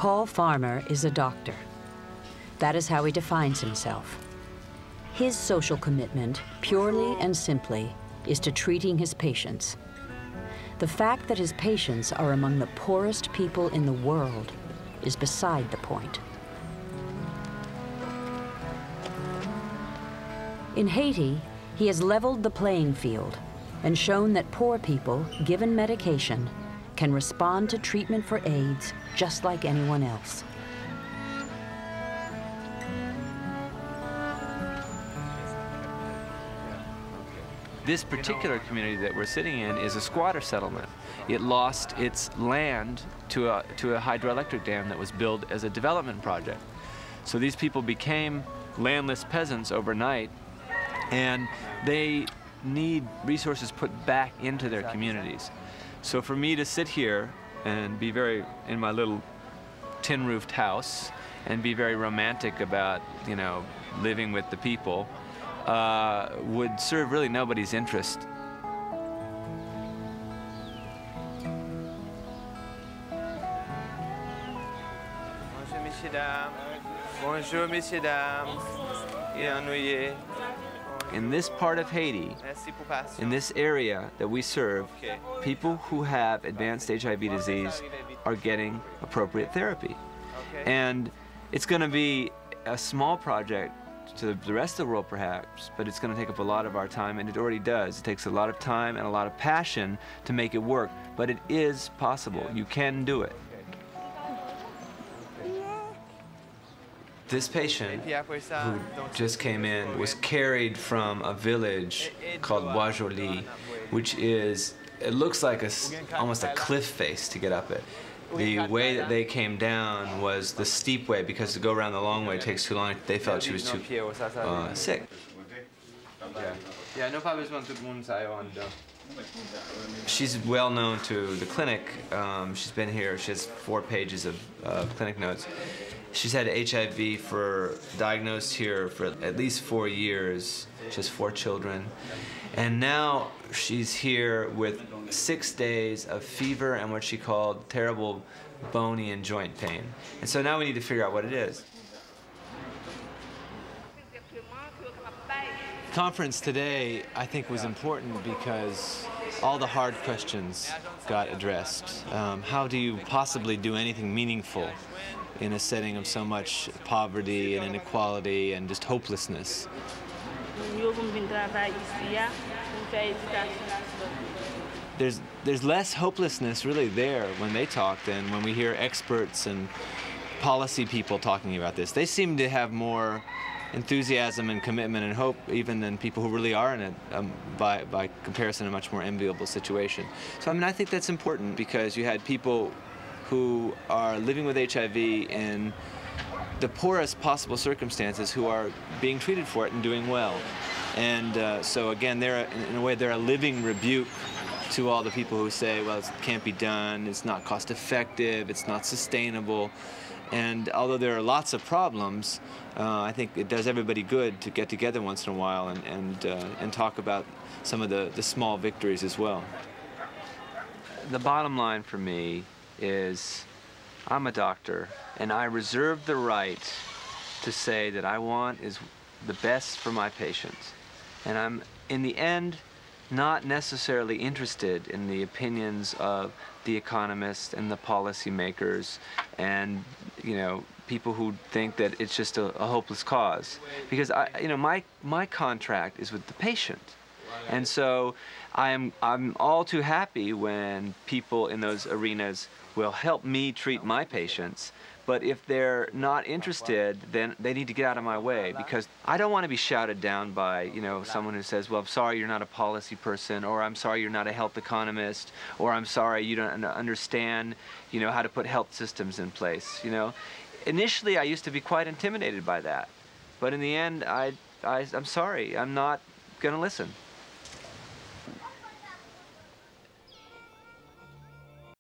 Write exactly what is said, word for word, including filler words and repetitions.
Paul Farmer is a doctor. That is how he defines himself. His social commitment, purely and simply, is to treating his patients. The fact that his patients are among the poorest people in the world is beside the point. In Haiti, he has leveled the playing field and shown that poor people, given medication, can respond to treatment for AIDS just like anyone else. This particular community that we're sitting in is a squatter settlement. It lost its land to a, to a hydroelectric dam that was built as a development project. So these people became landless peasants overnight, and they need resources put back into their communities. So for me to sit here and be very, in my little tin-roofed house, and be very romantic about, you know, living with the people, uh, would serve really nobody's interest. Bonjour, messieurs, dames. Bonjour, messieurs, dames. Ennuyé. In this part of Haiti, in this area that we serve, people who have advanced H I V disease are getting appropriate therapy. And it's going to be a small project to the rest of the world, perhaps, but it's going to take up a lot of our time, and it already does. It takes a lot of time and a lot of passion to make it work, but it is possible. You can do it. This patient who just came in was carried from a village called Bois-Joli, which is, it looks like a, almost a cliff face to get up it. The way that they came down was the steep way, because to go around the long way takes too long. They felt she was too uh, sick. She's well known to the clinic. Um, she's been here. She has four pages of uh, clinic notes. She's had H I V for, diagnosed here for at least four years. She has four children. And now she's here with six days of fever and what she called terrible bony and joint pain. And so now we need to figure out what it is. The conference today, I think, was important because all the hard questions got addressed. Um, how do you possibly do anything meaningful in a setting of so much poverty and inequality and just hopelessness? There's, there's less hopelessness really there when they talk than when we hear experts and policy people talking about this. They seem to have more enthusiasm and commitment and hope even than people who really are in a, um, by, by comparison, a much more enviable situation. So I mean, I think that's important because you had people who are living with H I V in the poorest possible circumstances who are being treated for it and doing well. And uh, so again, they're, in a way, they're a living rebuke to all the people who say, well, it can't be done, it's not cost effective, it's not sustainable. And although there are lots of problems, uh, I think it does everybody good to get together once in a while and, and, uh, and talk about some of the, the small victories as well. The bottom line for me is I'm a doctor, and I reserve the right to say that I want is the best for my patients. And I'm, in the end, not necessarily interested in the opinions of the economists and the policymakers and, you know, people who think that it's just a, a hopeless cause. Because, I, you know, my, my contract is with the patient. And so I'm, I'm all too happy when people in those arenas will help me treat my patients. But if they're not interested, then they need to get out of my way, because I don't want to be shouted down by, you know, someone who says, well, I'm sorry you're not a policy person, or I'm sorry you're not a health economist, or I'm sorry you don't understand, you know, how to put health systems in place, you know. Initially, I used to be quite intimidated by that. But in the end, I, I, I'm sorry, I'm not going to listen.